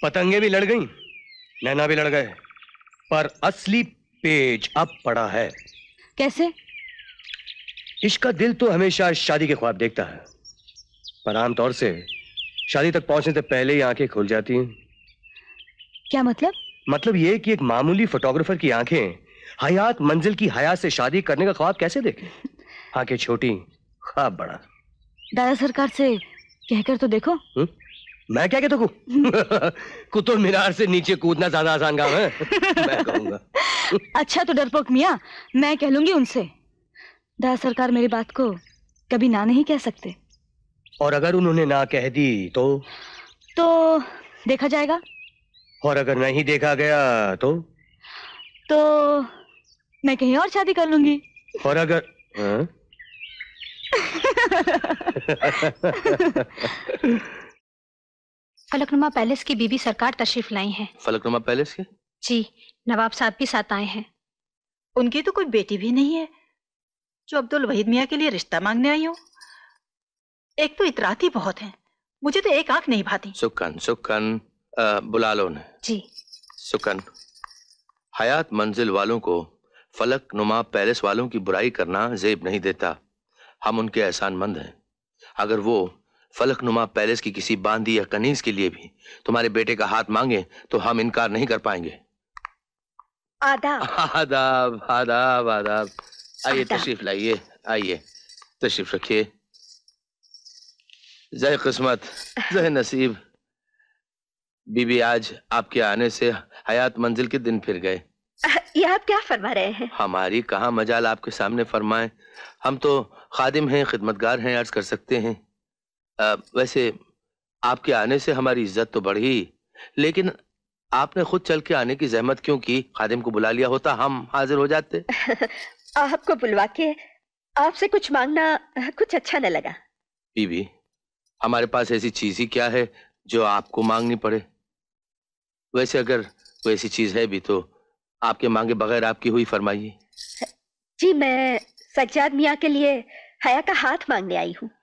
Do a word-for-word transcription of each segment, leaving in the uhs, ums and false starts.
पतंगे भी लड़ गई, नैना भी लड़ गए, पर असली पेज अब पड़ा है। कैसे? इश्क का दिल तो हमेशा शादी के ख्वाब देखता है, पर आमतौर से शादी तक पहुंचने से पहले ही आंखें खुल जाती हैं। क्या मतलब? मतलब ये कि एक मामूली फोटोग्राफर की आंखें हयात मंजिल की हयात से शादी करने का ख्वाब कैसे देखें? आंखें छोटी, ख्वाब बड़ा। दादा सरकार से कहकर तो देखो। हुँ? मैं क्या कहता हूँ? कुतुब मीनार से नीचे कूदना ज्यादा आसान काम है। मैं कहूँगा। अच्छा तो डरपोक मियाँ, मैं कह लूंगी उनसे। दादा सरकार मेरी बात को कभी ना नहीं कह सकते। और अगर उन्होंने ना कह दी तो? तो देखा जाएगा। और अगर नहीं देखा गया तो? तो मैं कहीं और शादी कर लूंगी। और अगर हाँ? फलकनुमा पैलेस की बीबी सरकार तशरीफ लाई हैं। फलकनुमा पैलेस के? जी, नवाब साहब भी साथ आए हैं। उनकी तो कोई बेटी भी नहीं है जो अब्दुल वहीद मियाँ के लिए रिश्ता मांगने आई हो। एक तो इतराती बहुत हैं, मुझे तो एक आंख नहीं भाती। सुकन सुकन बुला लो उन्हें। जी। सुकन, हयात मंजिल वालों को फलकनुमा पैलेस वालों की बुराई करना जेब नहीं देता। हम उनके एहसानमंद हैं। अगर वो फलकनुमा पैलेस की किसी बांदी या कनीज के लिए भी तुम्हारे बेटे का हाथ मांगे तो हम इनकार नहीं कर पाएंगे। आदाब आदाब आदाब आदाब। आइए तशरीफ लाइए, आइए तशरीफ रखिए। जय किस्मत, जय नसीब। बीबी, आज आपके आने से हयात मंजिल के दिन फिर गए। ये आप क्या फरमा रहे हैं? हमारी कहाँ मजाल आपके सामने फरमाएं। हम तो खादिम हैं, खिदमतगार हैं, अर्ज कर सकते हैं। आ, वैसे आपके आने से हमारी इज्जत तो बढ़ी, लेकिन आपने खुद चल के आने की जहमत क्यों की? खादिम को बुला लिया होता, हम हाजिर हो जाते। आपको बुलवा के आपसे कुछ मांगना कुछ अच्छा न लगा। बीबी, हमारे पास ऐसी चीज ही क्या है जो आपको मांगनी पड़े? वैसे अगर कोई ऐसी चीज है भी तो आपके मांगे बगैर आपकी हुई, फरमाइए। जी, मैं सज्जाद मियाँ के लिए हया का हाथ मांगने आई हूँ।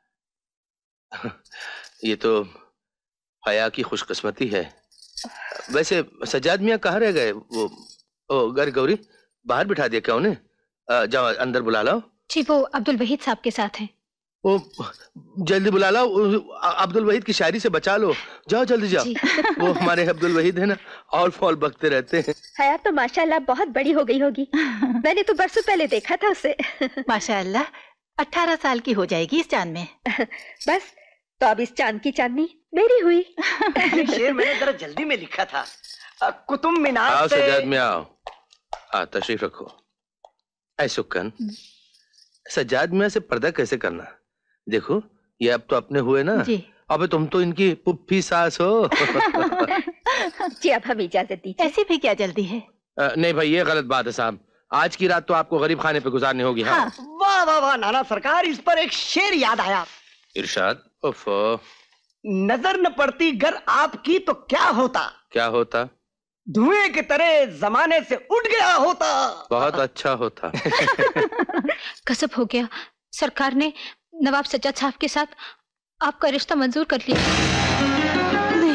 ये तो हया की खुशकिस्मती है। वैसे सज्जाद मियाँ कहाँ रह गए? वो ओ घर गौरी बाहर बिठा दिया क्या उन्हें? जाओ अंदर बुला लाओ। जी, वो अब्दुल वहीद साहब के साथ हैं। वो जल्दी बुला लाओ, अब्दुल वहीद की शायरी से बचा लो। जाओ जल्दी जाओ। वो हमारे अब्दुल वहीद है ना, ऑल फॉल बकते रहते हैं। हया तो माशाल्लाह बहुत बड़ी हो गई होगी। मैंने तो बरसों पहले देखा था उसे। माशाल्लाह अठारह साल की हो जाएगी इस चांद में। बस तो अब इस चांद की चांदनी मेरी हुई। ये शेर मैंने जरा जल्दी में लिखा था। कुतुब मीनार आओ से। सज्जाद में आओ। आ तशरीफ रखो। ऐ सुकन, सज्जाद मियाँ से पर्दा कैसे करना? देखो ये अब तो अपने हुए ना। जी। अबे तुम तो इनकी पुप्पी सास हो। जी अब हम इजाजत दीजिए। ऐसी भी क्या जल्दी है? आ, नहीं भाई, ये गलत बात है साहब। आज की रात तो आपको गरीब खाने पे गुजारनी होगी। हाँ, हाँ। वाह वाह वाह नाना सरकार, इस पर एक शेर याद आया। इरशाद। उफ, नजर न पड़ती गर आपकी तो क्या होता? क्या होता? धुएं की तरह जमाने से उठ गया होता। बहुत अच्छा होता। गजब हो गया, सरकार ने नवाब सज्जाद साहब के साथ आपका रिश्ता मंजूर कर लिया। नहीं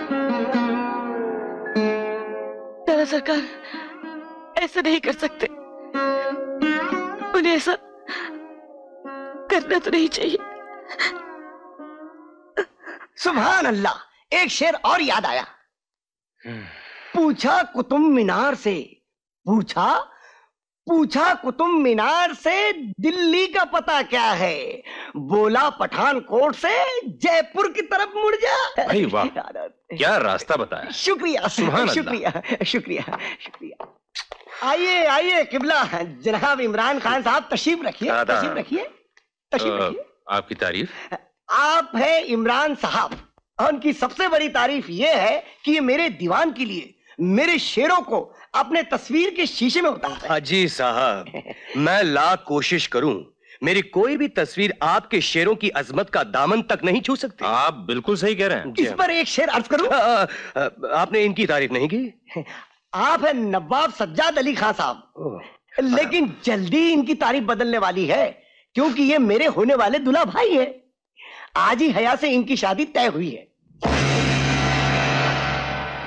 दादा सरकार, ऐसा नहीं कर सकते। उन्हें ऐसा करना तो नहीं चाहिए। सुभान अल्लाह, एक शेर और याद आया। पूछा कुतुब मीनार से, पूछा पूछा कुतुब मीनार से दिल्ली का पता क्या है? बोला पठानकोट से जयपुर की तरफ मुड़ जा। भाई वाह, क्या रास्ता बताया। शुक्रिया शुक्रिया शुक्रिया शुक्रिया। आइए आइए किबला, जनाब इमरान खान साहब तशरीफ रखिए, तशरीफ रखिए, तशरीफ रखिए। आपकी तारीफ? आप है इमरान साहब, और उनकी सबसे बड़ी तारीफ ये है कि ये मेरे दीवान के लिए मेरे शेरों को अपने तस्वीर के शीशे में उतारते हैं। हाजी साहब, मैं लाख कोशिश करूं, मेरी कोई भी तस्वीर आपके शेरों की अजमत का दामन तक नहीं छू सकती। आप बिल्कुल सही कह रहे हैं। इस पर एक शेर अर्ज करूं? आपने इनकी तारीफ नहीं की। आप है नवाब सज्जाद अली खान साहब, लेकिन जल्दी इनकी तारीफ बदलने वाली है, क्योंकि ये मेरे होने वाले दुल्हा भाई है। आज ही हया से इनकी शादी तय हुई है।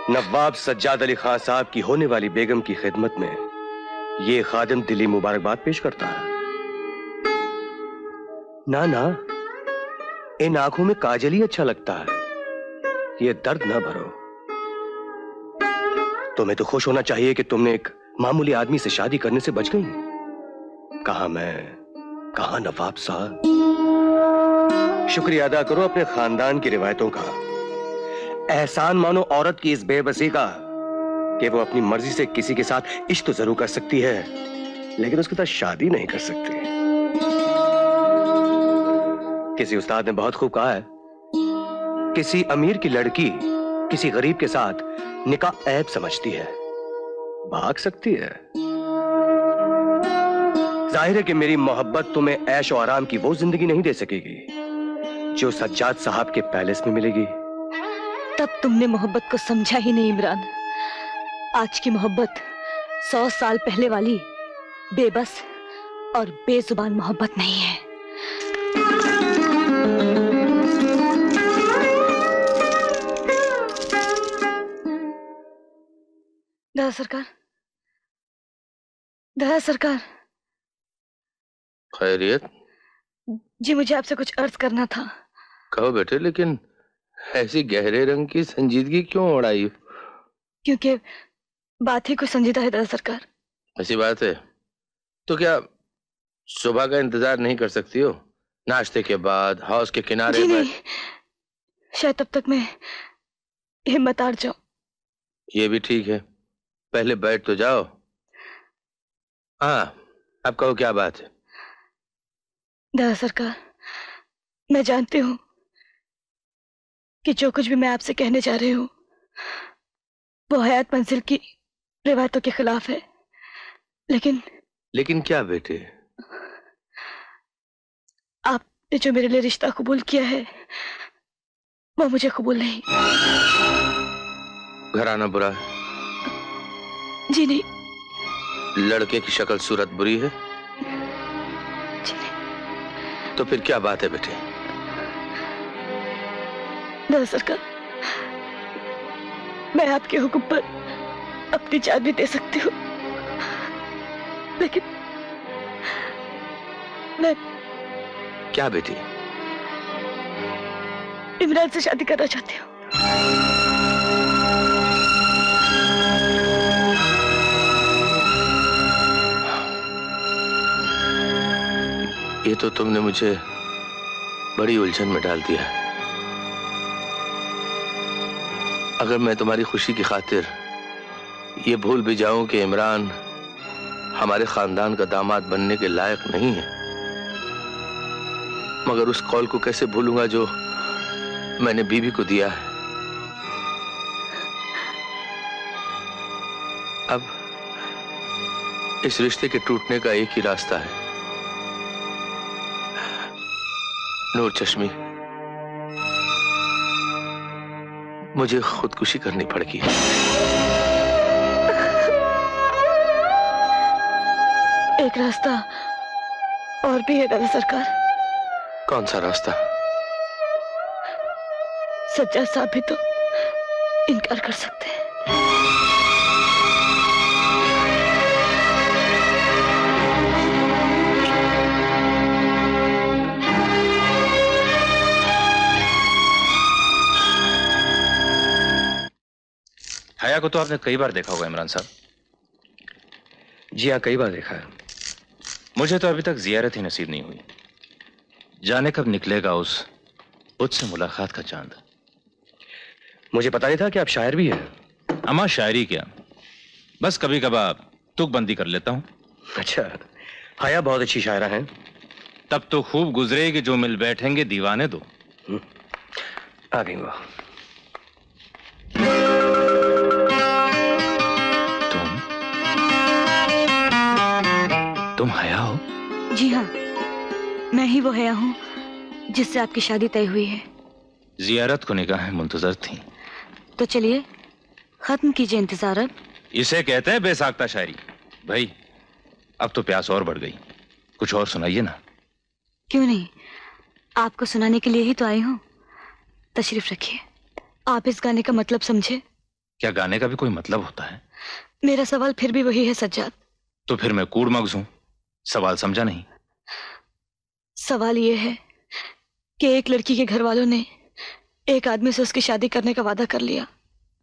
नवाब सज्जाद अली खान साहब की होने वाली बेगम की खिदमत में ये खादिम दिली मुबारकबाद पेश करता है। ना ना, इन आंखों में काजल ही अच्छा लगता है, ये दर्द ना भरो। तुम्हें तो खुश होना चाहिए कि तुमने एक मामूली आदमी से शादी करने से बच गई। कहा मैं, कहा नवाब साहब। शुक्रिया अदा करो अपने खानदान की रिवायतों का। एहसान मानो औरत की इस बेबसी का कि वो अपनी मर्जी से किसी के साथ इश्क तो जरूर कर सकती है, लेकिन उसके साथ शादी नहीं कर सकती। किसी उस्ताद ने बहुत खूब कहा है, किसी अमीर की लड़की किसी गरीब के साथ निकाह ऐब समझती है, भाग सकती है। जाहिर है कि मेरी मोहब्बत तुम्हें ऐश और आराम की वो जिंदगी नहीं दे सकेगी जो सज्जाद साहब के पैलेस में मिलेगी। तब तुमने मोहब्बत को समझा ही नहीं इमरान। आज की मोहब्बत सौ साल पहले वाली बेबस और बेजुबान मोहब्बत नहीं है। दादा सरकार, दादा सरकार। खैरियत? जी मुझे आपसे कुछ अर्ज करना था। कहो बेटे, लेकिन ऐसी गहरे रंग की संजीदगी क्यों उड़ाई? क्योंकि बात ही कुछ संजीदा है दादा सरकार। ऐसी बात है तो क्या सुबह का इंतजार नहीं कर सकती हो? नाश्ते के बाद हाउस के किनारे जी में? नहीं, शायद तब तक मैं हिम्मत हार जाऊं। ये भी ठीक है, पहले बैठ तो जाओ। हाँ, अब कहो क्या बात है? दादा सरकार, मैं जानती हूँ कि जो कुछ भी मैं आपसे कहने जा रही हूँ वो हयात मंजिल की रिवायतों के खिलाफ है, लेकिन लेकिन क्या बेटे? आपने जो मेरे लिए रिश्ता कबूल किया है वो मुझे कबूल नहीं। घराना बुरा है? जी नहीं। लड़के की शक्ल सूरत बुरी है? जी नहीं। तो फिर क्या बात है बेटे? दादा सरकार, मैं आपके हुक्म पर अपनी जान भी दे सकती हूँ, लेकिन मैं क्या बेटी? इमरान से शादी करना चाहती हूँ। ये तो तुमने मुझे बड़ी उलझन में डाल दिया। अगर मैं तुम्हारी खुशी की खातिर ये भूल भी जाऊं कि इमरान हमारे खानदान का दामाद बनने के लायक नहीं है, मगर उस कौल को कैसे भूलूंगा जो मैंने बीवी को दिया है। अब इस रिश्ते के टूटने का एक ही रास्ता है, नूर चश्मी, मुझे खुदकुशी करनी पड़ेगी। एक रास्ता और भी है दादा सरकार। कौन सा रास्ता? सज्जाद साहब भी तो इनकार कर सकते हैं। हया को तो आपने कई बार देखा होगा इमरान साहब। जी हाँ, कई बार देखा है। मुझे तो अभी तक जियारत ही नसीब नहीं हुई। जाने कब निकलेगा उस उससे मुलाकात का चांद। मुझे पता नहीं था कि आप शायर भी हैं। अमा शायरी क्या, बस कभी कभार तुकबंदी कर लेता हूँ। अच्छा, हया बहुत अच्छी शायरा हैं। तब तो खूब गुजरेगी जो मिल बैठेंगे दीवाने दो। आ गई वो। तुम तुम हया हो? जी हाँ, मैं ही वो हया हूँ जिससे आपकी शादी तय हुई है। जियारत को निगाहें मुंतजर थीं। तो चलिए खत्म कीजिए इंतजार अब। इसे कहते हैं बेसाख्ता शायरी। भाई अब तो प्यास और बढ़ गई, कुछ और सुनाइए ना। क्यों नहीं, आपको सुनाने के लिए ही तो आई हूँ। तशरीफ रखिए। आप इस गाने का मतलब समझे क्या गाने का भी कोई मतलब होता है? मेरा सवाल फिर भी वही है सज्जाद। तो फिर मैं कूड़ मगज हूं? सवाल समझा नहीं। सवाल ये है कि एक लड़की के घर वालों ने एक आदमी से उसकी शादी करने का वादा कर लिया,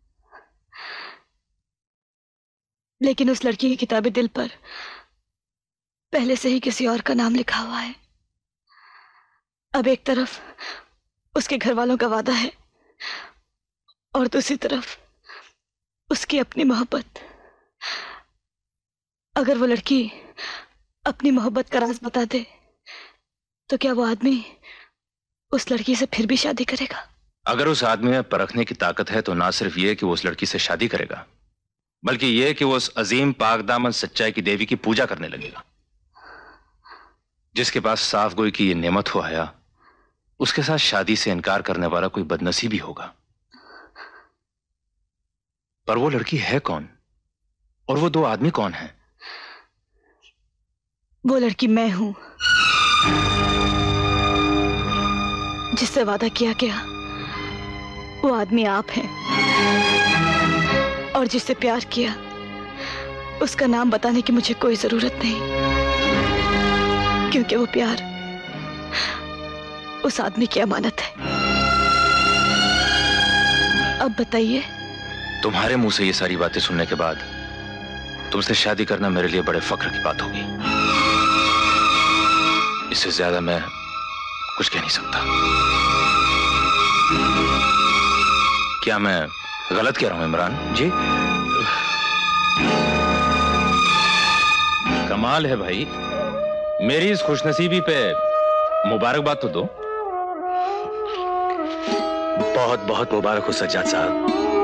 लेकिन उस लड़की की किताबी दिल पर पहले से ही किसी और का नाम लिखा हुआ है। अब एक तरफ उसके घर वालों का वादा है और दूसरी तरफ उसकी अपनी मोहब्बत। अगर वो लड़की अपनी मोहब्बत का राज बता दे तो क्या वो आदमी उस लड़की से फिर भी शादी करेगा? अगर उस आदमी में परखने की ताकत है तो ना सिर्फ ये कि वो उस लड़की से शादी करेगा, बल्कि ये कि वो उस अजीम पाकदामन सच्चाई की देवी की पूजा करने लगेगा। जिसके पास साफ गोई की ये नेमत हो आया, उसके साथ शादी से इनकार करने वाला कोई बदनसीबी होगा। पर वो लड़की है कौन और वो दो आदमी कौन हैं? वो लड़की मैं हूं, जिससे वादा किया गया। वो आदमी आप हैं, और जिससे प्यार किया उसका नाम बताने की मुझे कोई जरूरत नहीं, क्योंकि वो प्यार उस आदमी की अमानत है। अब बताइए। तुम्हारे मुंह से ये सारी बातें सुनने के बाद तुमसे शादी करना मेरे लिए बड़े फख्र की बात होगी। इससे ज्यादा मैं कुछ कह नहीं सकता। क्या मैं गलत कह रहा हूं इमरान जी? कमाल है भाई, मेरी इस खुशनसीबी पे मुबारकबाद तो दो। बहुत बहुत मुबारक हो सज्जाद साहब।